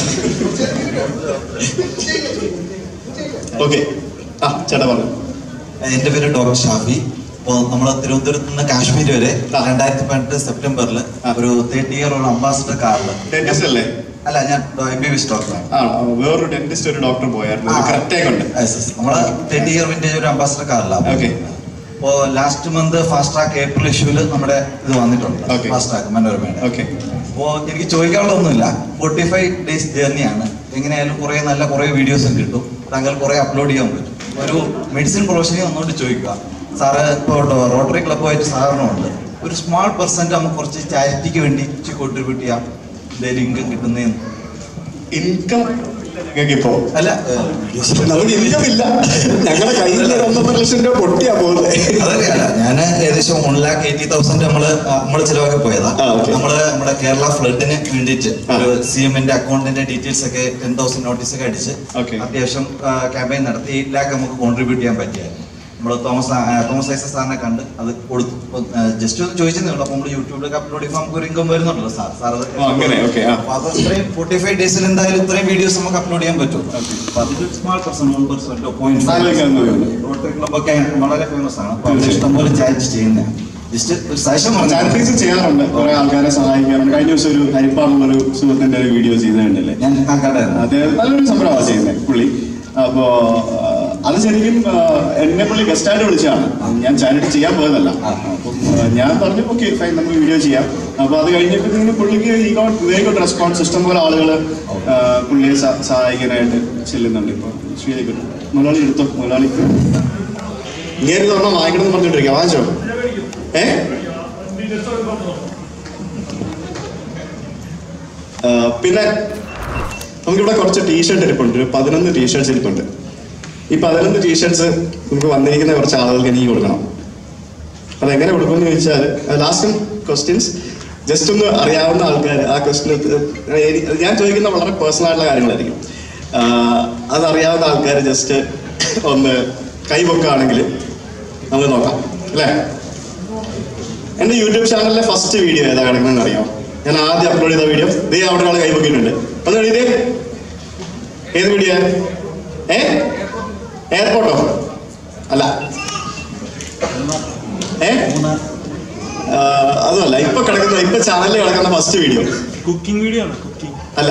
Speaker 2: ഓക്കെ, ആ ചേട്ടാ പറഞ്ഞു.
Speaker 6: എന്റെ പേര് ഡോക്ടർ ഷാഫി. അപ്പോൾ നമ്മൾ തിരുവനന്തപുരത്ത് നിന്ന് കാശ്മീർ വരെ രണ്ടായിരത്തി പതിനെട്ട് സെപ്റ്റംബറിൽ ഒരു തേർട്ടി ഇയർ ഉള്ള അംബാസിഡർ കാറിൽ.
Speaker 2: ഡെന്റിസ്റ്റ് അല്ലേ?
Speaker 6: അല്ല, ഞാൻ എം ബി ബി എസ് ഡോക്ടറാണ്.
Speaker 2: വേറൊരു ഡെന്റിസ്റ്റ് ഒരു ഡോക്ടർ പോയായിരുന്നു.
Speaker 6: നമ്മള് തേർട്ടി ഇയർ വിന്റേജ് ഒരു അംബാസിഡർ കാറിലാണ്.
Speaker 2: ഓക്കെ.
Speaker 6: അപ്പോ last month Fast Track April ഇഷ്യൂല് നമ്മുടെ ഇത് വന്നിട്ടുണ്ട്, ഫാസ്റ്റ് ട്രാക്ക് മനോരമയുടെ.
Speaker 2: ഓക്കെ.
Speaker 6: അപ്പോൾ എനിക്ക് ചോദിക്കാനുള്ളതൊന്നുമില്ല. ഫോർട്ടി ഫൈവ് ഡേയ്സ് ജേർണിയാണ്. എങ്ങനെയായാലും കുറെ നല്ല കുറെ വീഡിയോസും കിട്ടും, താങ്കൾ കുറെ അപ്ലോഡ് ചെയ്യാൻ പറ്റും. ഒരു മെഡിസിൻ പ്രൊഫഷനെ ഒന്നുകൊണ്ട് ചോദിക്കുക, സാറ് ഇപ്പോൾ റോട്ടറി ക്ലബ്ബുമായിട്ട് സഹകരണമുണ്ട്, ഒരു സ്മാൾ പെർസെന്റ് നമുക്ക് കുറച്ച് ചാരിറ്റിക്ക് വേണ്ടി കോൺട്രിബ്യൂട്ട് ചെയ്യാം, എന്തെങ്കിലും ഇൻകം കിട്ടുന്നതെന്ന്.
Speaker 2: ഇൻകം ഇപ്പോ
Speaker 6: അല്ല,
Speaker 2: നമുക്ക് ഇൻകം ഇല്ല. ഞങ്ങളുടെ കയ്യിൽ ഒന്നൊന്നര ലക്ഷം രൂപ പൊട്ടിയാ പോകുന്നത്.
Speaker 6: അതറിയാല, ഞാൻ ഏകദേശം വൺ ലാക്ക് എയ്റ്റി തൗസൻഡ് നമ്മള് നമ്മള് ചിലവാക്കി പോയതാ. നമ്മള് നമ്മുടെ കേരള ഫ്ലഡിന് വേണ്ടിയിട്ട് ഒരു സി എമ്മിന്റെ അക്കൗണ്ടിന്റെ ഡീറ്റെയിൽസ് ഒക്കെ ടെൻ തൗസൻഡ് നോട്ടീസ് ഒക്കെ അടിച്ച് അത്യാവശ്യം ക്യാമ്പയിൻ നടത്തി എയ്റ്റ് ലാക്ക് നമുക്ക് കോൺട്രിബ്യൂട്ട് ചെയ്യാൻ പറ്റിയായിരുന്നു. നമ്മള് തോമസ് തോമസ് ഐസക് സാറിനെ കണ്ട് അത് കൊടുത്തു. ജസ്റ്റ് ഒന്ന് ചോദിച്ചതേ ഉള്ളൂ. അപ്പൊ നമ്മള് യൂട്യൂബിലൊക്കെ അപ്ലോഡ് ചെയ്യുമ്പോൾ നമുക്ക് ഒരു ഇൻകം വരുന്നുണ്ടല്ലോ സാർ. സാർ അപ്പൊ ഇത്രയും ഫോർട്ടി ഫൈവ് ഡേയ്സിൽ എന്തായാലും ഇത്രയും വീഡിയോസ് നമുക്ക് അപ്ലോഡ് ചെയ്യാൻ പറ്റും. അപ്പൊ അതിൽ സ്മാൾ പെർസെന്റ് വൺ പെർസെന്റോ പോയിന്റ് റോട്ടറി ക്ലബ്ബൊക്കെ വളരെ ഫേമസ് ആണ്. അപ്പൊ അവർ ഇഷ്ടംപോലെ ചാരിറ്റി ചെയ്യുന്നതാണ്. ജസ്റ്റ് ഒരു സജഷൻ
Speaker 2: ചാരിറ്റീസ് ചെയ്യാറുണ്ട്, കുറെ ആൾക്കാരെ സഹായിക്കാറുണ്ട്. കഴിഞ്ഞ ദിവസം ഒരു ഹരിപ്പാറുള്ളൊരു സുഹൃത്തിന്റെ ഒരു വീഡിയോ ചെയ്തിട്ടുണ്ടല്ലേ,
Speaker 6: ഞാൻ ആ കണ്ടായിരുന്നു.
Speaker 2: അത് നല്ലൊരു സംരംഭമാണ് ചെയ്യുന്നത് പുള്ളി. അപ്പോ അത് ശരിക്കും എന്നെ പുള്ളി ഗസ്റ്റായിട്ട് വിളിച്ചതാണ്. ഞാൻ ചാരിറ്റി ചെയ്യാൻ പോയതല്ല. അപ്പം ഞാൻ പറഞ്ഞു ഓക്കെ ഫൈൻ, നമുക്ക് വീഡിയോ ചെയ്യാം. അപ്പൊ അത് കഴിഞ്ഞപ്പോഴത്തേക്കും പുള്ളിക്ക് ഈ ഗോട്ട് വെരി ഗുഡ് റെസ്പോൺസ്. ഇഷ്ടംപോലെ ആളുകൾ പുള്ളിയെ സഹായിക്കാനായിട്ട് ചെല്ലുന്നുണ്ട്. ഇപ്പൊ ശ്രീ മുതലാളി എടുത്തോ, മുതലാളി ഇങ്ങനെ പറഞ്ഞാൽ വാങ്ങിക്കണം എന്ന് പറഞ്ഞിട്ടിരിക്കാം. വാങ്ങിച്ചോ? ഏ പിന്നെ നമുക്കിവിടെ കുറച്ച് ടീഷർട്ട് ഇരിപ്പുണ്ട്, ഒരു പതിനൊന്ന് ടീഷർട്ട്സ് ഇരിപ്പുണ്ട്. ഈ പതിനൊന്ന് ടീഷർട്ട്സ് നമുക്ക് വന്നിരിക്കുന്ന കുറച്ച് ആളുകൾക്ക് എനിക്ക് കൊടുക്കണം. അതെങ്ങനെ കൊടുക്കുമെന്ന് ചോദിച്ചാൽ ലാസ്റ്റ് ക്വസ്റ്റ്യൻസ് ജസ്റ്റ് ഒന്ന് അറിയാവുന്ന ആൾക്കാർ ആ ക്വസ്റ്റ്യൻ, ഞാൻ ചോദിക്കുന്ന വളരെ പേഴ്സണൽ ആയിട്ടുള്ള കാര്യങ്ങളായിരിക്കും. അതറിയാവുന്ന ആൾക്കാർ ജസ്റ്റ് ഒന്ന് കൈപൊക്കുകയാണെങ്കിൽ നമുക്ക് നോക്കാം അല്ലേ. എൻ്റെ യൂട്യൂബ് ചാനലിലെ ഫസ്റ്റ് വീഡിയോ ഏതാ കിടക്കുന്നതെന്ന് അറിയാമോ? ഞാൻ ആദ്യം അപ്ലോഡ് ചെയ്ത വീഡിയോ ദേ അവിടെ ഒരാൾ കൈപൊക്കിയിട്ടുണ്ട്. ഒന്ന് എഴുതിയേ, ഏത് വീഡിയോ? ഏ എയർപോർട്ടോ? അല്ല, ഏ അതുമല്ല. ഇപ്പൊ കിടക്കുന്ന ഇപ്പൊ ചാനലിൽ കിടക്കുന്ന ഫസ്റ്റ് വീഡിയോ
Speaker 3: കുക്കിംഗ് വീഡിയോ ആണ്. കുക്കിംഗ്
Speaker 2: അല്ല.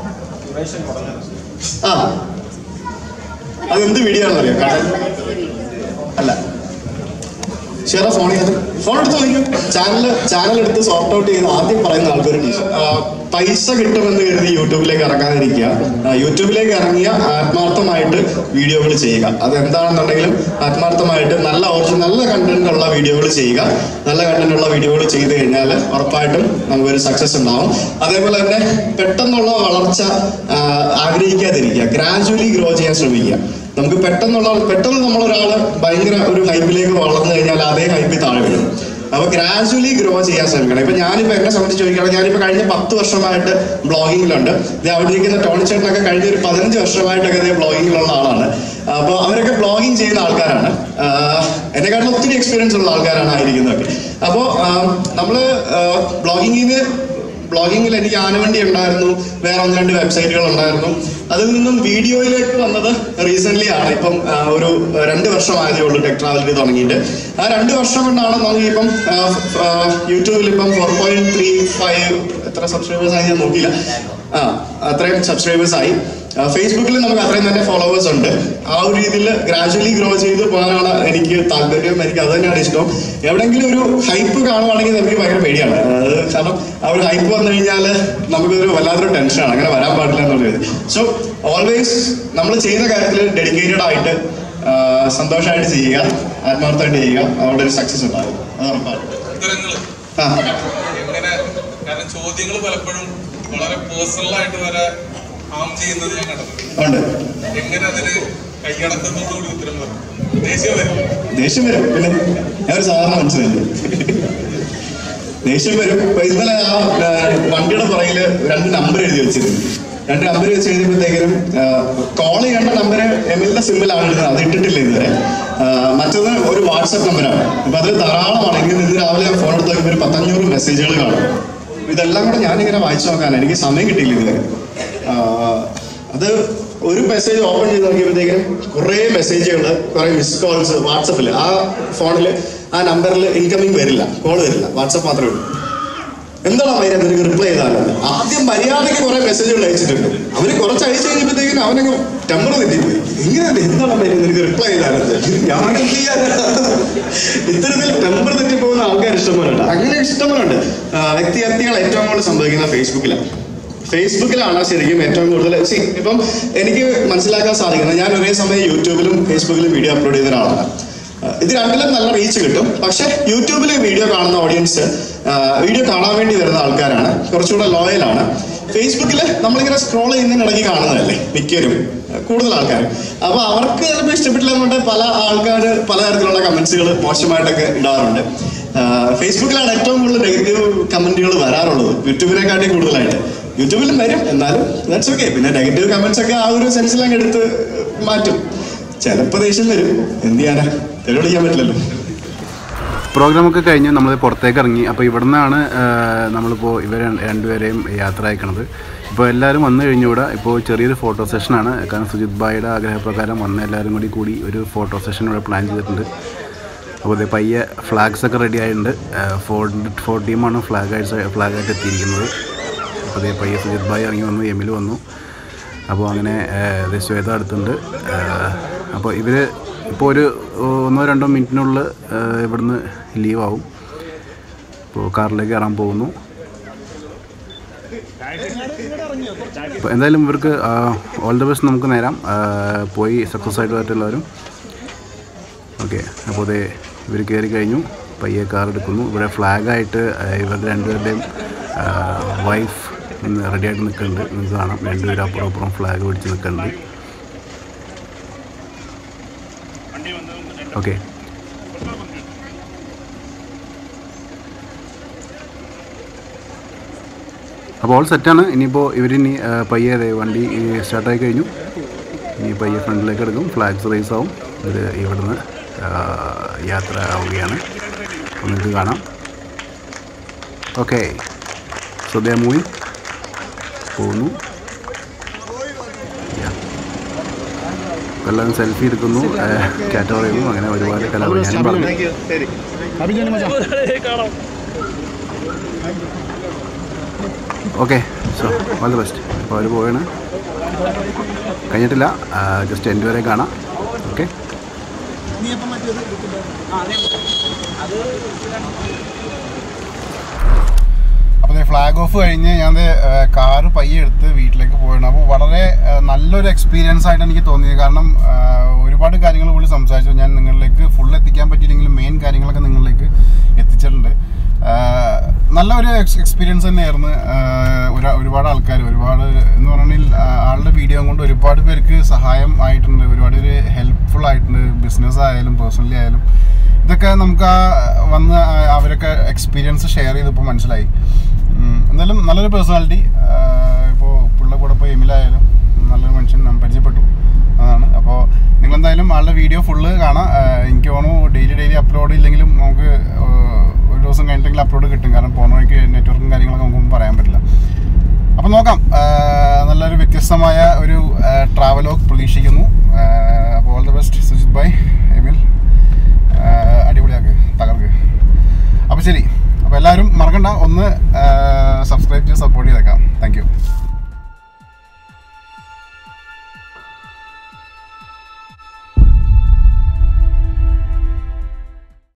Speaker 2: ആ അതെന്ത് വീഡിയോ ആണെന്നറിയോ? കടൽ അല്ല. ഷെയർ ഫോൺ ചെയ്ത് ഫോൺ എടുത്ത് നോക്കിയോ. ചാനൽ ചാനൽ എടുത്ത് സോർട്ട് ഔട്ട് ചെയ്ത് ആദ്യം പറയുന്ന ആൾക്കാർ പൈസ കിട്ടുമെന്ന് കരുതി യൂട്യൂബിലേക്ക് ഇറങ്ങാതിരിക്കുക. യൂട്യൂബിലേക്ക് ഇറങ്ങിയ ആത്മാർത്ഥമായിട്ട് വീഡിയോകൾ ചെയ്യുക. അതെന്താണെന്നുണ്ടെങ്കിലും ആത്മാർത്ഥമായിട്ട് നല്ല ഓപ്ഷൻ നല്ല കണ്ടന്റ് ഉള്ള വീഡിയോകൾ ചെയ്യുക. നല്ല കണ്ടന്റ് ഉള്ള വീഡിയോകൾ ചെയ്ത് കഴിഞ്ഞാൽ ഉറപ്പായിട്ടും നമുക്കൊരു സക്സസ് ഉണ്ടാവും. അതേപോലെ തന്നെ പെട്ടെന്നുള്ള വളർച്ച ആഗ്രഹിക്കാതിരിക്കുക. ഗ്രാജുവലി ഗ്രോ ചെയ്യാൻ ശ്രമിക്കുക. നമുക്ക് പെട്ടെന്നുള്ള പെട്ടെന്ന് നമ്മളൊരാൾ ഭയങ്കര ഒരു ഹൈപ്പിലേക്ക് വളർന്നു കഴിഞ്ഞാൽ അതേ ഹൈപ്പിൽ താഴെ വരും. അപ്പൊ ഗ്രാജുവലി ഗ്രോ ചെയ്യാൻ ശ്രമിക്കണം. ഇപ്പൊ ഞാനിപ്പോ എന്നെ സംബന്ധിച്ച് ചോദിക്കുകയാണെങ്കിൽ ഞാനിപ്പോ കഴിഞ്ഞ പത്ത് വർഷമായിട്ട് ബ്ലോഗിങ്ങിലുണ്ട്. ഇത് അവിടെ ഇരിക്കുന്ന ടോണി ചേട്ടനൊക്കെ കഴിഞ്ഞ ഒരു പതിനഞ്ച് വർഷമായിട്ടൊക്കെ ഇതേ ബ്ലോഗിങ്ങിലുള്ള ആളാണ്. അപ്പോൾ അവരൊക്കെ ബ്ലോഗിങ് ചെയ്യുന്ന ആൾക്കാരാണ്. എന്നെക്കാട്ടിലും ഒത്തിരി എക്സ്പീരിയൻസ് ഉള്ള ആൾക്കാരാണ് ആയിരിക്കുന്നതൊക്കെ. അപ്പോൾ നമ്മള് ബ്ലോഗിങ്ങിന് ബ്ലോഗിങ്ങിൽ എനിക്ക് ആനവണ്ടി ഉണ്ടായിരുന്നു, വേറെ ഒന്ന് രണ്ട് വെബ്സൈറ്റുകൾ ഉണ്ടായിരുന്നു. അതിൽ നിന്നും വീഡിയോയിലേക്ക് വന്നത് റീസെന്റ് ആണ്. ഇപ്പം ഒരു രണ്ട് വർഷമായതേ ഉള്ളൂ ടെക് ട്രാവലറി തുടങ്ങിയിട്ട്. ആ രണ്ട് വർഷം കൊണ്ടാണ് നമുക്ക് ഇപ്പം യൂട്യൂബിൽ ഇപ്പം ഫോർ പോയിന്റ് ത്രീ ഫൈവ് എത്ര സബ്സ്ക്രൈബേഴ്സ് ആയി ഞാൻ നോക്കിയില്ല, ആ അത്രയും സബ്സ്ക്രൈബേഴ്സ് ആയി. ഫേസ്ബുക്കിൽ നമുക്ക് അത്രയും തന്നെ ഫോളോവേഴ്സ് ഉണ്ട്. ആ ഒരു രീതിയിൽ ഗ്രാജുവലി ഗ്രോ ചെയ്ത് പോകാനാണ് എനിക്ക് താല്പര്യം. എനിക്ക് അത് തന്നെയാണ് ഇഷ്ടം. എവിടെയെങ്കിലും ഒരു ഹൈപ്പ് കാണുവാണെങ്കിൽ എനിക്ക് ഭയങ്കര പേടിയാണ്. കാരണം ആ ഒരു ഹൈപ്പ് വന്നു കഴിഞ്ഞാൽ നമുക്കൊരു വല്ലാത്തൊരു ടെൻഷനാണ്, അങ്ങനെ വരാൻ പാടില്ല എന്നുള്ളത്. സോ ഓൾവേസ് നമ്മൾ ചെയ്യുന്ന കാര്യത്തിൽ ഡെഡിക്കേറ്റഡ് ആയിട്ട് സന്തോഷമായിട്ട് ചെയ്യുക, ആത്മാർത്ഥമായിട്ട് ചെയ്യുക, അവിടെ ഒരു സക്സസ് ഉണ്ടാകും. അത് ഉറപ്പാണ്. ആ
Speaker 7: ചോദ്യങ്ങൾ പലപ്പോഴും വളരെ പേഴ്സണൽ ആയിട്ട് വരെ ഹാം ചെയ്യുന്നത് ഞാൻ കണ്ടത്. എങ്ങനെ അതിന് കൈയടക്കത്തോടുകൂടി ഉത്തരം പറഞ്ഞു? ദേഷ്യം വരും
Speaker 2: ദേഷ്യം വരും പിന്നെ ഞാൻ ഒരു സാധാരണ മനസ്സിലായി ദേഷ്യം വരും. ഇന്നലെ ആ വണ്ടിയുടെ പുറകില് രണ്ട് നമ്പർ എഴുതി വെച്ചിരുന്നു. രണ്ട് നമ്പർ വെച്ച് എഴുതിയപ്പോഴത്തേക്കും കോൾ ചെയ്യേണ്ട നമ്പർ എമ്മിന്റെ സിമ്മിലാണ് ഇടുന്നത്, അത് ഇട്ടിട്ടില്ല ഇതുവരെ. മറ്റത് ഒരു വാട്സപ്പ് നമ്പറാണ്. അപ്പൊ അതിൽ ധാരാളമാണെങ്കിൽ ഇന്ന് രാവിലെ ഞാൻ ഫോൺ എടുത്ത് നോക്കുമ്പോൾ ഒരു പത്തഞ്ഞൂറ് മെസ്സേജുകൾ കാണും. ഇതെല്ലാം കൂടെ ഞാനിങ്ങനെ വായിച്ചു നോക്കാൻ എനിക്ക് സമയം കിട്ടിയില്ല ഇതുവരെ. അത് ഒരു മെസ്സേജ് ഓപ്പൺ ചെയ്ത് നോക്കിയപ്പോഴത്തേക്കും കുറേ മെസ്സേജുകൾ, കുറേ മിസ് കോൾസ് വാട്സപ്പിൽ. ആ ഫോണിൽ ആ നമ്പറിൽ ഇൻകമിങ് വരില്ല, കോൾ വരില്ല, വാട്സപ്പ് മാത്രമേ ഉള്ളൂ. എന്താണ് അവരെ നിനക്ക് റിപ്ലൈ ചെയ്താൽ? ആദ്യം മര്യാദയ്ക്ക് കുറെ മെസ്സേജുകൾ അയച്ചിട്ടുണ്ട്. അവന് കുറച്ച് അയച്ചു കഴിഞ്ഞപ്പോഴത്തേക്കും അവനങ്ങ് ടെമ്പർ തെറ്റിപ്പോയി. ഇങ്ങനെ എന്താണ് അവരെ നിനക്ക് റിപ്ലൈ ചെയ്താലത്? ഞാൻ ഇത്തരത്തിൽ ടെമ്പർ തെറ്റിപ്പോകുന്ന ആൾക്കാർ ഇഷ്ടംപോലുണ്ട്. അങ്ങനെ ഇഷ്ടംപോലുണ്ട്. വ്യക്തി വ്യക്തികൾ ഏറ്റവും കൂടുതൽ സംഭവിക്കുന്ന ഫേസ്ബുക്കിലാണ്. ഫേസ്ബുക്കിലാണ് ശരിക്കും ഏറ്റവും കൂടുതൽ. ഇപ്പം എനിക്ക് മനസ്സിലാക്കാൻ സാധിക്കുന്നത്, ഞാൻ ഒരേ സമയം യൂട്യൂബിലും ഫേസ്ബുക്കിലും വീഡിയോ അപ്ലോഡ് ചെയ്ത ഒരാളാണ്. ഇത് രണ്ടിലും നല്ല റീച്ച് കിട്ടും. പക്ഷെ യൂട്യൂബിൽ വീഡിയോ കാണുന്ന ഓഡിയൻസ് വീഡിയോ കാണാൻ വേണ്ടി വരുന്ന ആൾക്കാരാണ്, കുറച്ചുകൂടെ ലോയലാണ്. ഫേസ്ബുക്കിൽ നമ്മളിങ്ങനെ സ്ക്രോൾ ചെയ്യുന്നതിനിടയ്ക്ക് കാണുന്നതല്ലേ മിക്കവരും, കൂടുതൽ ആൾക്കാർ. അപ്പൊ അവർക്ക് ചിലപ്പോൾ ഇഷ്ടപ്പെട്ടില്ല എന്നുണ്ടെങ്കിൽ പല ആൾക്കാർ പലതരത്തിലുള്ള കമന്റ്സുകൾ മോശമായിട്ടൊക്കെ ഇടാറുണ്ട്. ഫേസ്ബുക്കിലാണ് ഏറ്റവും കൂടുതൽ നെഗറ്റീവ് കമന്റുകൾ വരാറുള്ളത്, യൂട്യൂബിനെക്കാട്ടി കൂടുതലായിട്ട്. യൂട്യൂബിലും വരും, എന്നാലും ദാറ്റ്സ് ഓക്കെ. പിന്നെ നെഗറ്റീവ് കമന്റ്സ് ഒക്കെ ആ ഒരു സെൻസിലങ്ങ് എടുത്ത് മാറ്റും. ചിലപ്പോൾ ദേഷ്യം വരും, എന്ത് ചെയ്യാനാ, തെളിവിക്കാൻ പറ്റില്ലല്ലോ.
Speaker 1: പ്രോഗ്രാമൊക്കെ കഴിഞ്ഞ് നമ്മൾ പുറത്തേക്ക് ഇറങ്ങി. അപ്പോൾ ഇവിടെ നിന്നാണ് നമ്മളിപ്പോൾ ഇവർ രണ്ടുപേരെയും യാത്ര അയക്കണത്. ഇപ്പോൾ എല്ലാവരും വന്നു കഴിഞ്ഞുകൂടെ ഇപ്പോൾ ചെറിയൊരു ഫോട്ടോ സെഷനാണ്. കാരണം സുജിത് ഭായിയുടെ ആഗ്രഹപ്രകാരം വന്ന് എല്ലാവരും കൂടി കൂടി ഒരു ഫോട്ടോ സെഷൻ ഇവിടെ പ്ലാൻ ചെയ്തിട്ടുണ്ട്. അപ്പോൾ അതേ പയ്യെ ഫ്ലാഗ്സൊക്കെ റെഡി ആയിട്ടുണ്ട്. ഫോർ ഫോർ ടീമാണ് ഫ്ലാഗായിട്ട് ഫ്ലാഗായിട്ട് എത്തിയിരിക്കുന്നത്. അപ്പോൾ അതേ പയ്യെ സുജിത് ഭായി ഇറങ്ങി വന്നു, എമിൽ വന്നു. അപ്പോൾ അങ്ങനെ ശ്വേത അടുത്തുണ്ട്. അപ്പോൾ ഇവർ ഇപ്പോൾ ഒരു ഒന്നോ രണ്ടോ മിനിറ്റിനുള്ളിൽ ഇവിടുന്ന് ലീവാവും. ഇപ്പോൾ കാറിലേക്ക് കയറാൻ പോകുന്നു. അപ്പോൾ എന്തായാലും ഇവർക്ക് ഓൾ ദ ബെസ്റ്റ് നമുക്ക് നേരാം. പോയി സക്സസ് ആയിട്ട് പറ്റുള്ളവരും. ഓക്കെ, അപ്പോൾ അതേ ഇവർ കയറി കഴിഞ്ഞു. പയ്യെ കാർ എടുക്കുന്നു. ഇവിടെ ഫ്ലാഗായിട്ട് ഇവരുടെ രണ്ടുപേരുടെയും വൈഫ് റെഡിയായിട്ട് നിൽക്കുന്നുണ്ട്. നിങ്ങൾക്ക് കാണാം, രണ്ടുപേരും അപ്പുറം അപ്പുറം ഫ്ലാഗ് പിടിച്ച് നിൽക്കുന്നുണ്ട്. ഓക്കെ, അപ്പോൾ ഓൾ സെറ്റാണ്. ഇനിയിപ്പോൾ ഇവരിനി പയ്യെ വണ്ടി സ്റ്റാർട്ടായി കഴിഞ്ഞു. ഇനി പയ്യെ ഫ്രണ്ടിലേക്ക് എടുക്കും, ഫ്ലാഗ്സ് റേസ് ആവും. ഇവർ ഇവിടുന്ന് യാത്ര ആവുകയാണ്. നിങ്ങൾക്ക് കാണാം. Okay, so they are moving. പോകുന്നു. എല്ലാവരും സെൽഫി എടുക്കുന്നു, ടാറ്റ പറയുന്നു. അങ്ങനെ ഒരുപാട് കലാപരിപാടി പറഞ്ഞു. Okay, so all the best. അപ്പോൾ അവർ പോവാണ്, കഴിഞ്ഞിട്ടില്ല, ജസ്റ്റ് എൻ്റെ വരെ കാണാം. ഓക്കെ, അപ്പോൾ ഫ്ലാഗ് ഓഫ് കഴിഞ്ഞ് ഞാൻ കാറ് പയ്യെ എടുത്ത് വീട്ടിലേക്ക് പോയിരുന്നു. അപ്പോൾ വളരെ നല്ലൊരു എക്സ്പീരിയൻസ് ആയിട്ട് എനിക്ക് തോന്നിയത്. കാരണം ഒരുപാട് കാര്യങ്ങൾ കൂടി സംസാരിച്ചു. ഞാൻ നിങ്ങളിലേക്ക് ഫുൾ എത്തിക്കാൻ പറ്റിയില്ലെങ്കിലും മെയിൻ കാര്യങ്ങളൊക്കെ നിങ്ങളിലേക്ക് എത്തിച്ചിട്ടുണ്ട്. നല്ല ഒരു എക്സ്പീരിയൻസ് തന്നെയായിരുന്നു. ഒരുപാട് ആൾക്കാർ, ഒരുപാട് എന്ന് പറഞ്ഞാൽ ആളുടെ വീഡിയോ കൊണ്ട് ഒരുപാട് പേർക്ക് സഹായം ആയിട്ടുണ്ട്, ഒരുപാട് ഒരു ഹെൽപ്ഫുൾ ആയിട്ടുണ്ട്. ബിസിനസ് ആയാലും പേഴ്സണലി ആയാലും ഇതൊക്കെ നമുക്ക് ആ വന്ന് അവരൊക്കെ എക്സ്പീരിയൻസ് ഷെയർ ചെയ്തപ്പോൾ മനസ്സിലായി. എന്തായാലും നല്ലൊരു പേഴ്സണാലിറ്റി. ഇപ്പോൾ പുള്ള കൂടെ ഇപ്പോൾ എമിലായാലും നല്ലൊരു മനുഷ്യൻ നാം പരിചയപ്പെട്ടു, അതാണ്. അപ്പോൾ നിങ്ങളെന്തായാലും ആളുടെ വീഡിയോ ഫുള്ള് കാണാം. എനിക്ക് തോന്നുന്നു ഡെയിലി ഡെയിലി അപ്ലോഡ് ഇല്ലെങ്കിലും നമുക്ക് ഒരു ദിവസം കഴിഞ്ഞിട്ടെങ്കിലും അപ്ലോഡ് കിട്ടും. കാരണം പോണ വഴിക്ക് നെറ്റ്വർക്കും കാര്യങ്ങളൊക്കെ നമുക്കൊന്നും പറയാൻ പറ്റില്ല. നോക്കാം, നല്ലൊരു വ്യത്യസ്തമായ ഒരു ട്രാവലോഗ് പ്രതീക്ഷിക്കുന്നു. അപ്പോൾ all the best Sujith bhai, Emil, അടിപൊളിയാക്ക്, തകർക്ക്. അപ്പോൾ ശരി, അപ്പോൾ എല്ലാവരും മറക്കണ്ട, ഒന്ന് സബ്സ്ക്രൈബ് ചെയ്ത് സപ്പോർട്ട് ചെയ്തേക്കാം. Thank U.